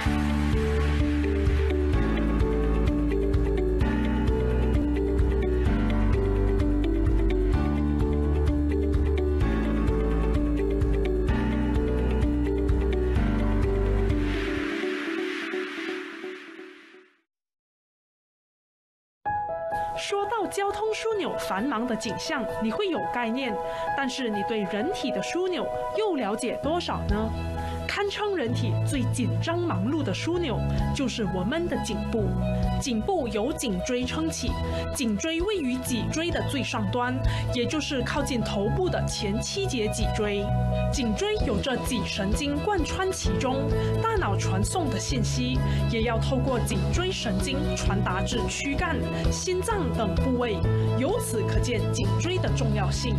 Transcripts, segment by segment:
说到交通枢纽繁忙的景象，你会有概念，但是你对人体的枢纽又了解多少呢？堪称人体最紧张忙碌的枢纽，就是我们的颈部。颈部由颈椎撑起，颈椎位于脊椎的最上端，也就是靠近头部的前7节脊椎。颈椎有着脊神经贯穿其中，大脑传送的信息也要透过颈椎神经传达至躯干、心脏等部位，由此可见颈椎的重要性。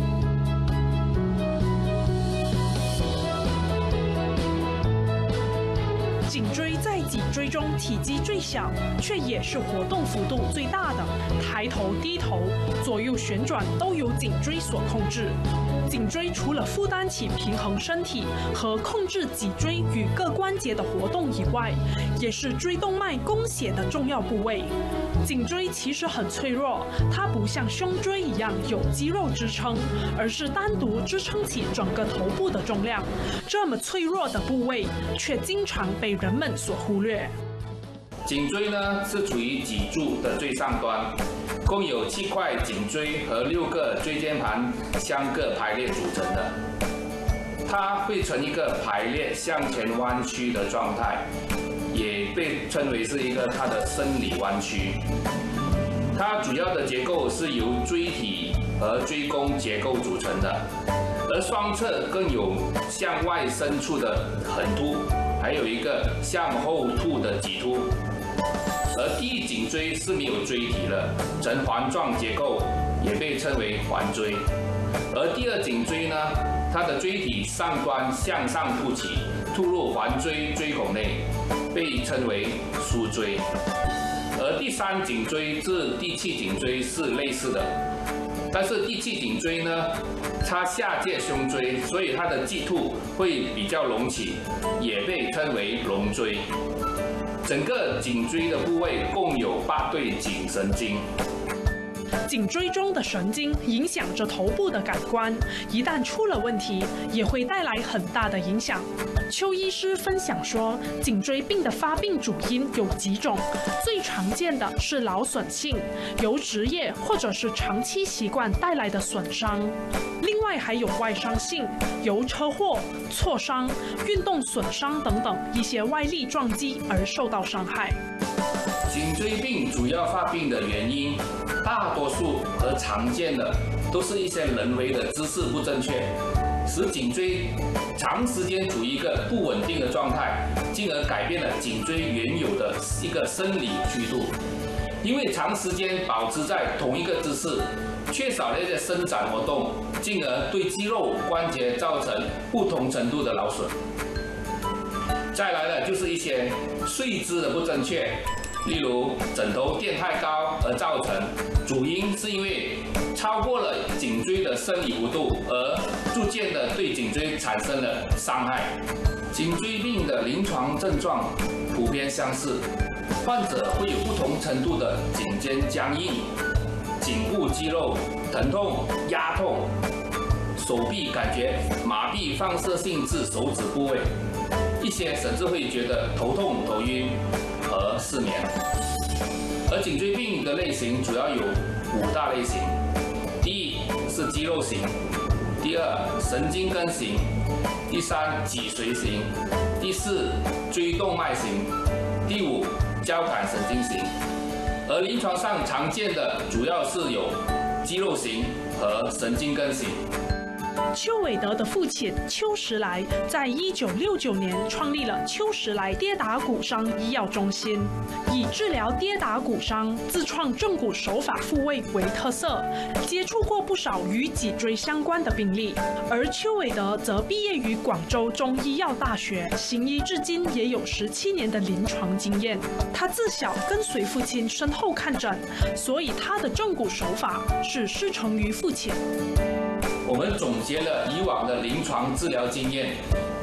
颈椎在脊椎中体积最小，却也是活动幅度最大的。抬头、低头、左右旋转都由颈椎所控制。颈椎除了负担起平衡身体和控制脊椎与各关节的活动以外，也是椎动脉供血的重要部位。颈椎其实很脆弱，它不像胸椎一样有肌肉支撑，而是单独支撑起整个头部的重量。这么脆弱的部位，却经常被人们所忽略。 颈椎呢是处于脊柱的最上端，共有7块颈椎和6个椎间盘相各排列组成的。它会呈一个排列向前弯曲的状态，也被称为是一个它的生理弯曲。它主要的结构是由椎体和椎弓结构组成的，而双侧更有向外伸出的横突，还有一个向后凸的棘突。而第一颈椎是没有椎体了，呈环状结构，也被称为环椎。而第二颈椎呢，它的椎体上端向上凸起，突入环椎椎孔内，被称为枢椎。而第3颈椎至第7颈椎是类似的，但是第7颈椎呢，它下介胸椎，所以它的棘突会比较隆起，也被称为隆椎。整个颈椎的部位共有8对颈神经。 颈椎中的神经影响着头部的感官，一旦出了问题，也会带来很大的影响。邱医师分享说，颈椎病的发病主因有几种，最常见的是劳损性，由职业或者是长期习惯带来的损伤。另外还有外伤性，由车祸、挫伤、运动损伤等等一些外力撞击而受到伤害。 颈椎病主要发病的原因，大多数和常见的都是一些人为的姿势不正确，使颈椎长时间处于一个不稳定的状态，进而改变了颈椎原有的一个生理曲度。因为长时间保持在同一个姿势，缺少了一些伸展活动，进而对肌肉关节造成不同程度的劳损。再来的就是一些睡姿的不正确，例如枕头垫太高而造成，主因是因为超过了颈椎的生理弧度，而逐渐的对颈椎产生了伤害。颈椎病的临床症状普遍相似，患者会有不同程度的颈肩僵硬、颈部肌肉疼痛、压痛，手臂感觉麻痹放射性至手指部位，一些甚至会觉得头痛、头晕和失眠。而颈椎病的类型主要有5大类型：第一是肌肉型，第2神经根型，第3脊髓型，第4椎动脉型，第5交感神经型。而临床上常见的主要是有肌肉型和神经根型。 邱伟德的父亲邱时来在1969年创立了邱时来跌打骨伤医药中心，以治疗跌打骨伤、自创正骨手法复位为特色，接触过不少与脊椎相关的病例。而邱伟德则毕业于广州中医药大学，行医至今也有17年的临床经验。他自小跟随父亲身后看诊，所以他的正骨手法是师承于父亲。 我们总结了以往的临床治疗经验，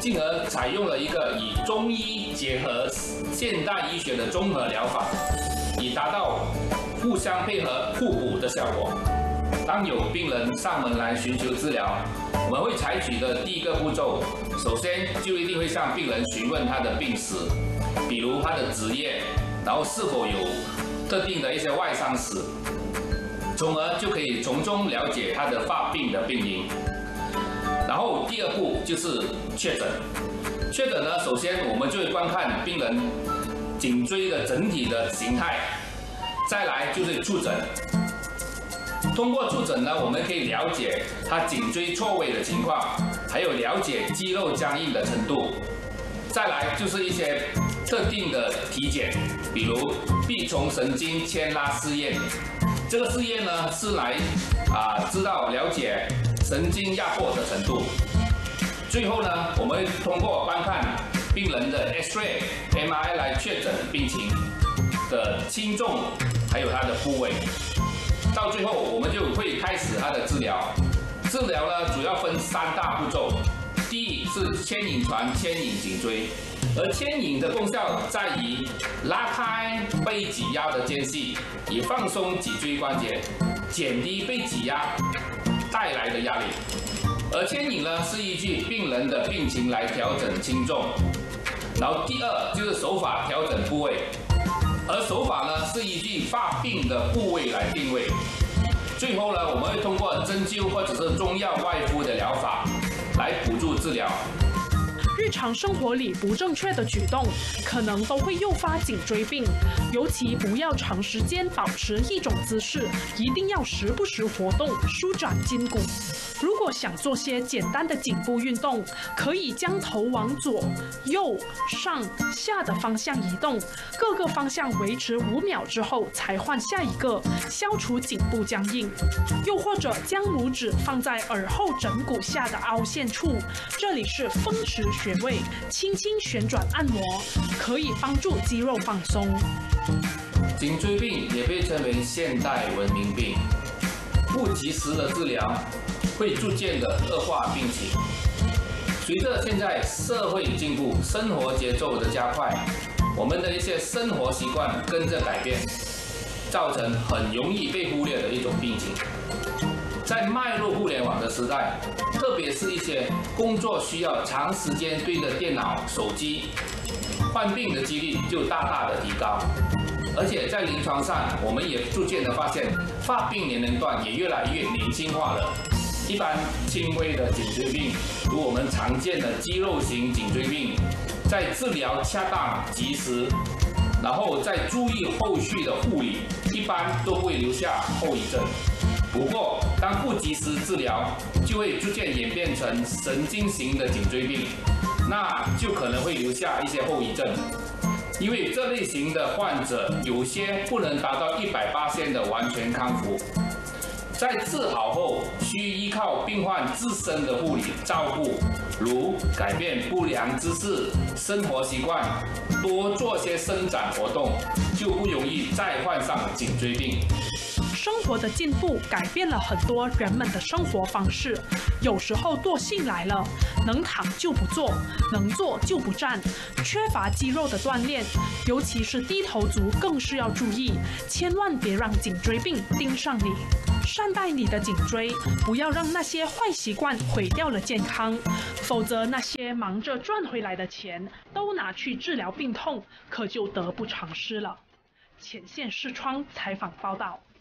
进而采用了一个以中医结合现代医学的综合疗法，以达到互相配合、互补的效果。当有病人上门来寻求治疗，我们会采取的第一个步骤，首先就一定会向病人询问他的病史，比如他的职业，然后是否有特定的一些外伤史，从而就可以从中了解他的发病的病因。然后第二步就是确诊。确诊呢，首先我们就会观看病人颈椎的整体的形态，再来就是触诊。通过触诊呢，我们可以了解他颈椎错位的情况，还有了解肌肉僵硬的程度。再来就是一些特定的体检，比如臂丛神经牵拉试验。这个试验呢是来知道了解神经压迫的程度。最后呢，我们会通过观看病人的 X-ray、MRI 来确诊病情的轻重，还有它的部位。到最后，我们就会开始它的治疗。治疗呢，主要分3大步骤。第一是牵引传牵引颈椎，而牵引的功效在于拉开被挤压的间隙，以放松脊椎关节，减低被挤压带来的压力。而牵引呢，是依据病人的病情来调整轻重。然后第二就是手法调整部位。而手法呢是依据发病的部位来定位。最后呢，我们会通过针灸或者是中药外敷的疗法来辅助治疗。 日常生活里不正确的举动，可能都会诱发颈椎病。尤其不要长时间保持一种姿势，一定要时不时活动，舒展筋骨。如果想做些简单的颈部运动，可以将头往左、右、上、下的方向移动，各个方向维持5秒之后才换下一个，消除颈部僵硬。又或者将拇指放在耳后枕骨下的凹陷处，这里是风池穴位，轻轻旋转按摩，可以帮助肌肉放松。 颈椎病也被称为现代文明病，不及时的治疗会逐渐的恶化病情。随着现在社会进步，生活节奏的加快，我们的一些生活习惯跟着改变，造成很容易被忽略的一种病情。在迈入互联网的时代，特别是一些工作需要长时间对着电脑、手机，患病的几率就大大的提高。而且在临床上，我们也逐渐的发现，发病年龄段也越来越年轻化了。一般轻微的颈椎病，如我们常见的肌肉型颈椎病，在治疗恰当及时，然后再注意后续的护理，一般都不会留下后遗症。不过，当不及时治疗，就会逐渐演变成神经型的颈椎病，那就可能会留下一些后遗症。因为这类型的患者有些不能达到100%的完全康复，在治好后需依靠病患自身的护理照顾，如改变不良姿势、生活习惯，多做些伸展活动，就不容易再患上颈椎病。 生活的进步改变了很多人们的生活方式，有时候惰性来了，能躺就不坐，能坐就不站，缺乏肌肉的锻炼，尤其是低头族更是要注意，千万别让颈椎病盯上你。善待你的颈椎，不要让那些坏习惯毁掉了健康，否则那些忙着赚回来的钱都拿去治疗病痛，可就得不偿失了。前线视窗采访报道。